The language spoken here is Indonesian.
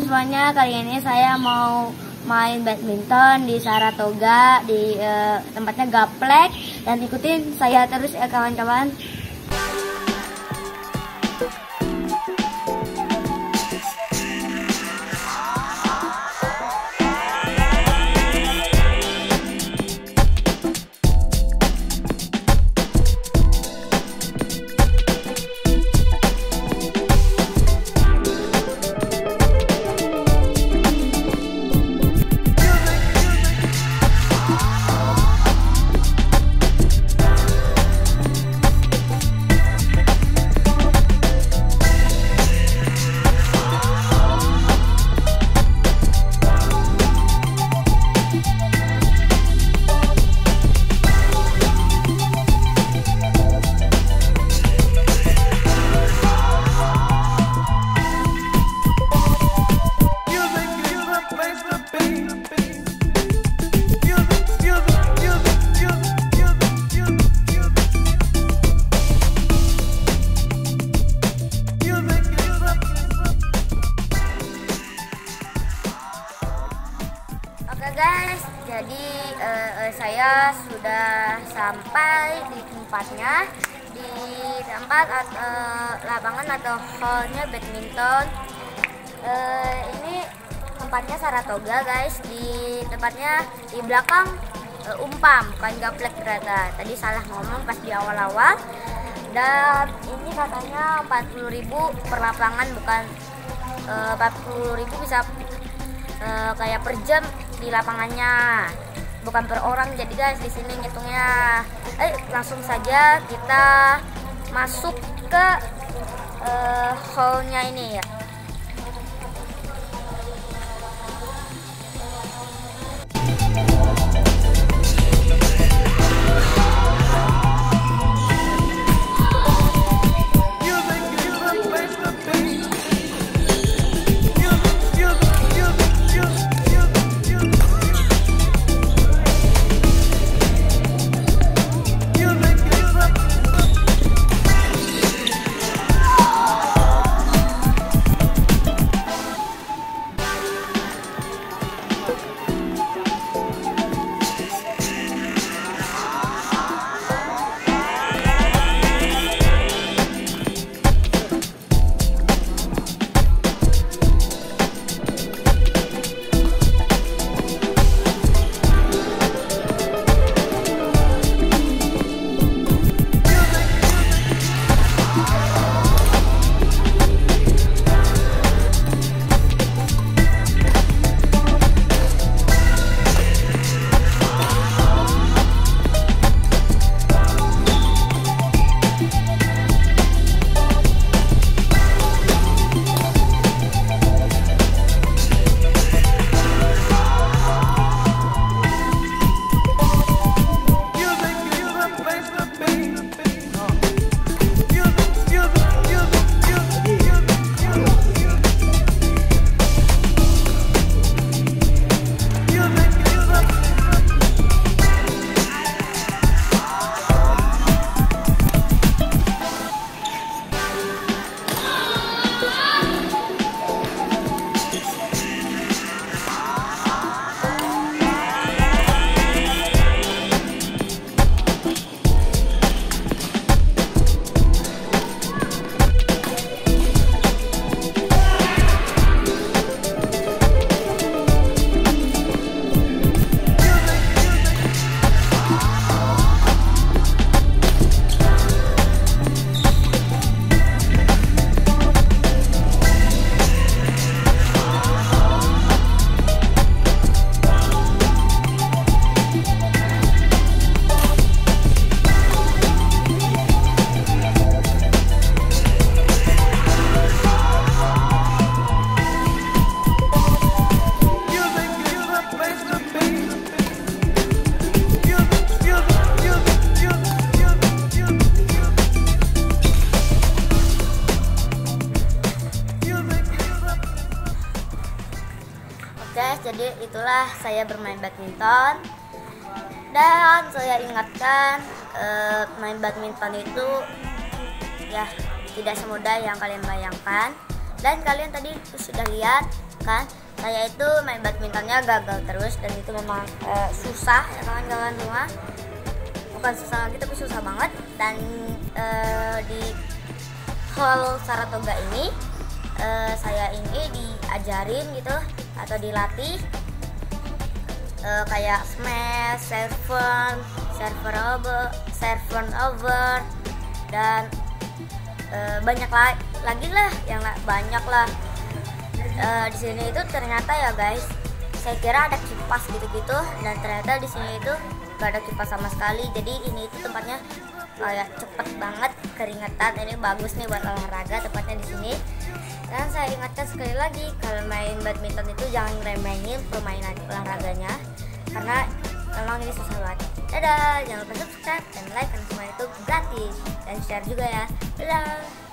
semuanya, kali ini saya mau main badminton di Saratoga di tempatnya Gaplek, dan ikutin saya terus ya kawan-kawan. Oke guys, jadi saya sudah sampai di tempatnya, di tempat lapangan atau hallnya badminton. Ini tempatnya Saratoga guys, di tempatnya di belakang Umpam, bukan Gaplek ternyata. Tadi salah ngomong pas di awal-awal. Dan ini katanya 40.000 per lapangan, bukan 40.000 bisa kayak per jam di lapangannya, bukan per orang. Jadi guys, di sini ngitungnya. Langsung saja kita masuk ke hallnya ini ya. Guys, jadi itulah saya bermain badminton, dan saya ingatkan main badminton itu ya tidak semudah yang kalian bayangkan. Dan kalian tadi sudah lihat kan saya itu main badmintonnya gagal terus, dan itu memang susah ya kawan-kawan semua. Bukan susah lagi tapi susah banget. Dan di hall Saratoga ini saya ini diajarin gitu atau dilatih kayak smash, serve over, dan banyak lagi lah yang banyak lah. Di sini itu ternyata ya guys, saya kira ada kipas gitu-gitu, dan ternyata di sini itu gak ada kipas sama sekali. Jadi ini itu tempatnya kayak cepet banget keringetan. Ini bagus nih buat olahraga tempatnya di sini. Dan saya ingatkan sekali lagi, kalau main badminton itu jangan remehin permainan olahraganya, karena memang ini susah banget. Dadah, jangan lupa subscribe dan like karena semua itu gratis, dan share juga ya. Dadah.